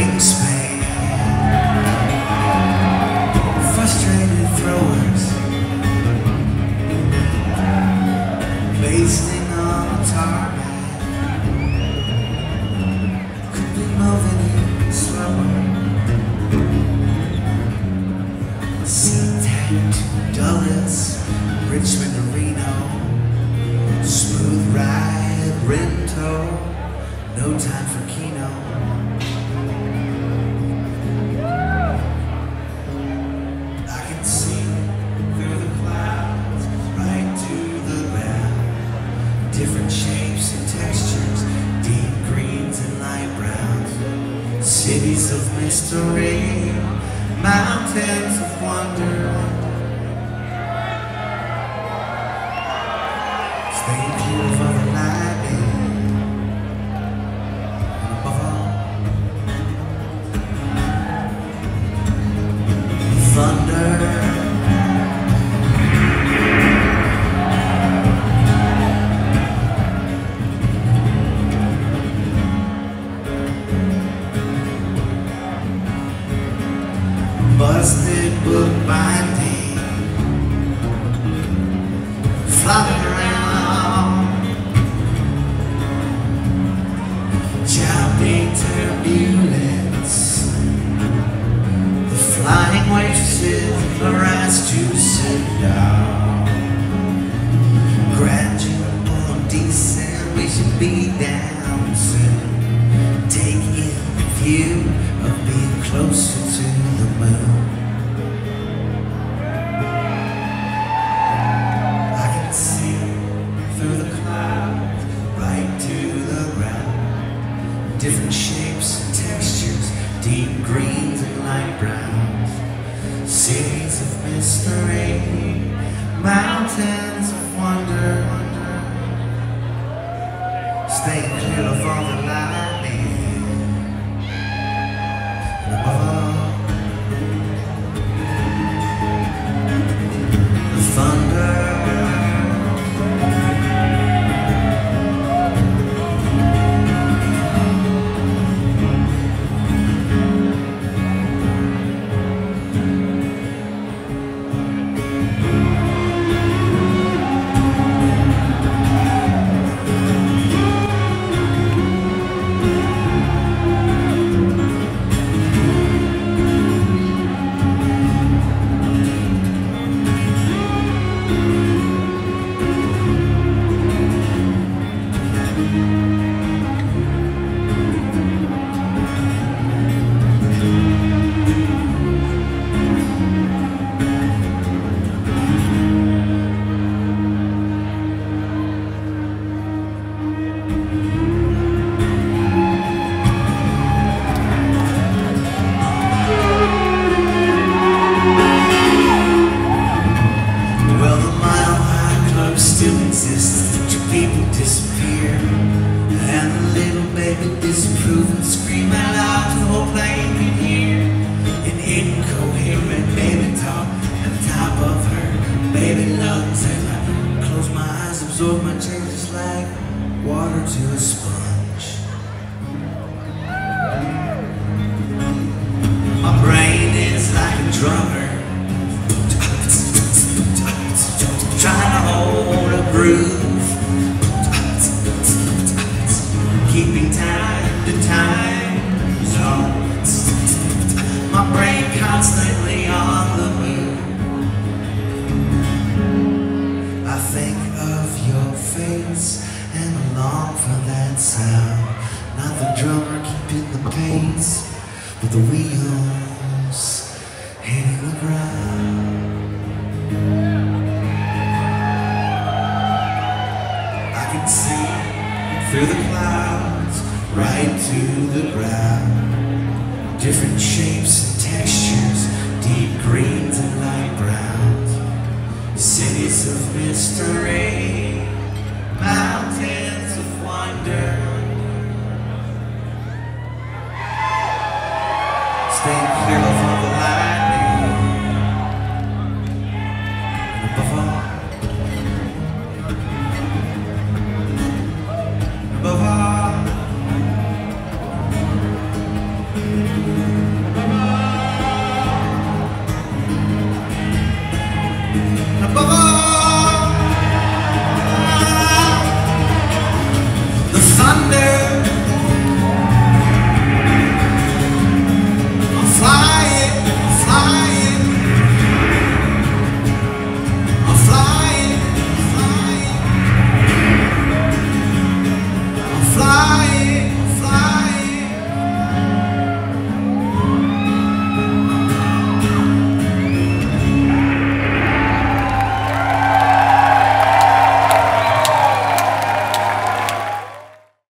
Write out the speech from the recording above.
wingspan, frustrated throwers, basting on a tarmac, could be moving in slower. SeaTac to Dulles, Richmond to Reno, smooth ride, Rinto, no time for Keno. I can see through the clouds, right to the ground, different shapes and textures, deep greens and light browns, cities of mystery, mountains of wonder. Stay clear of the lightning, and above all, thunder. Busted book binding, flopping around, jumping turbulence. The flying waitresses are asked to sit down. Gradual descent, we should be down soon. Take in the view of being closer to the moon. I can see through the clouds, right to the ground, different shapes and textures, deep greens and light browns, cities of mystery, mountains of wonder. Stay clear of all the lightning, and above all, the thunder. People disappear, and the little baby disapprove and scream out loud the whole plane can hear. An incoherent baby talk at the top of her baby lungs, and I close my eyes, absorb my changes like water to a sponge. My brain is like a drummer trying to hold a groove, keeping time to time zones. My brain constantly on the move. I think of your face and long for that sound. Not the drummer keeping the pace, but the wheels hitting the ground. I can see through the clouds, right to the ground, different shapes and textures, deep greens and light browns, cities of mystery, mountains of wonder. Stay clear of all